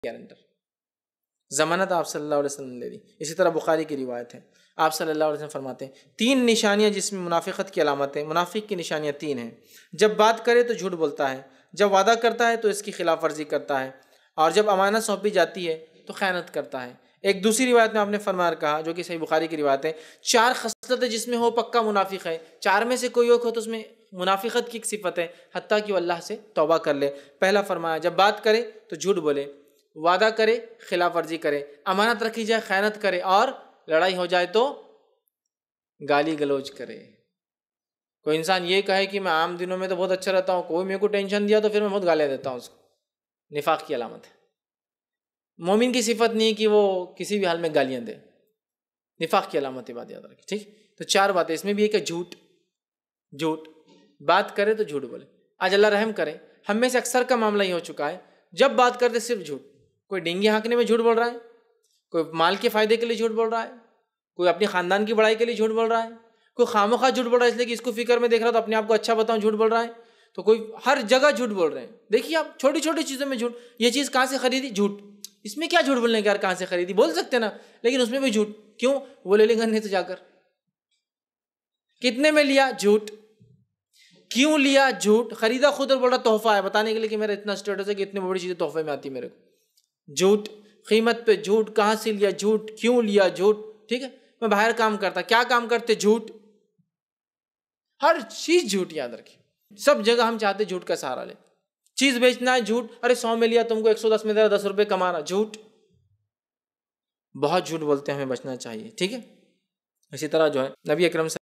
Guarantor. ضمانت آپ صلی اللہ علیہ وسلم نے دے دی. اسی طرح بخاری کی روایت ہے، آپ صلی اللہ علیہ وسلم فرماتے ہیں 3 نشانیاں جس میں منافقت کی علامتیں، منافق کی نشانیاں 3 ہیں. جب بات کرے تو جھوٹ بولتا ہے، جب وعدہ کرتا ہے تو اس کی خلاف ورزی کرتا ہے، اور جب امانت سونپی جاتی ہے تو خیانت کرتا ہے. ایک دوسری روایت میں آپ نے فرمایا کہا، جو کہ صحیح بخاری کی روایت ہے، 4 خصلتیں جس میں ہو پکا منافق ہے. 4 میں سے کوئی ایک ہو تو اس میں منافقت کی ایک صفت ہے، حتیٰ کہ وہ اللہ سے توبہ کر لے. پہلا فرمایا جب بات کرے تو جھوٹ بولے، وعدہ کرے خلاف ورزی کرے، امانت رکھی جائے خیانت کرے، اور لڑائی ہو جائے تو گالی گلوچ کرے. کوئی انسان یہ کہے کہ میں عام دنوں میں تو بہت اچھا رہتا ہوں، کوئی میرے کو ٹینشن دیا تو پھر میں بہت گالیاں دیتا ہوں، اس کو نفاق کی علامت ہے. مومن کی صفت نہیں کہ وہ کسی بھی حال میں گالیاں دے، نفاق کی علامت ہے. بات یاد رکھیں، ٹھیک. تو 4 باتیں اس میں بھی ہے کہ جھوٹ بات کرے تو جھوٹ بولے. آج اللہ رحم کرے، ہم میں سے اکثر کا معاملہ یہ ہو چکا ہے، جب بات کرتے صرف جھوٹ. کوئی ڈینگی ہانکنے میں جھوٹ بول رہا ہے، کوئی مال کے فائدے کے لیے جھوٹ بول رہا ہے، کوئی اپنی خاندان کی بڑائی کے لیے جھوٹ بول رہا ہے، کوئی خامخواہ جھوٹ بول رہا ہے اس لیے کہ اس کو فکر میں دیکھ رہا تو اپنے آپ کو اچھا بتاؤں جھوٹ بول رہا ہے. تو کوئی ہر جگہ جھوٹ بول رہے ہیں. دیکھیے آپ چھوٹی چھوٹی چیزوں میں جھوٹ. یہ چیز کہاں سے خریدی؟ جھوٹ. اس میں کیا جھوٹ بولنے کا یار، کہاں سے خریدی بول سکتے نا، لیکن اس میں بھی جھوٹ. کیوں؟ وہ لے لیں گے نہیں تو جا کر. کتنے میں لیا؟ جھوٹ. کیوں لیا؟ جھوٹ. خریدا خود اور بول رہا تحفہ ہے، بتانے کے لیے کہ میرا اتنا اسٹیٹس ہے کہ اتنی بڑی چیزیں تحفے میں آتی میرے کو. جھوٹ. قیمت پہ جھوٹ. کہاں سے لیا؟ جھوٹ. کیوں لیا؟ جھوٹ. ٹھیک ہے. میں باہر کام کرتا، کیا کام کرتے؟ جھوٹ. ہر چیز جھوٹ. یاد رکھیں، سب جگہ ہم چاہتے جھوٹ کا سہارا لیں. چیز بیچنا ہے جھوٹ. ارے 100 میں لیا، تم کو 110 میں دے رہا، 10 روپے کمانا. جھوٹ. بہت جھوٹ بولتے ہیں، ہمیں بچنا چاہیے. ٹھیک ہے. اسی طرح جو ہے نبی اکرم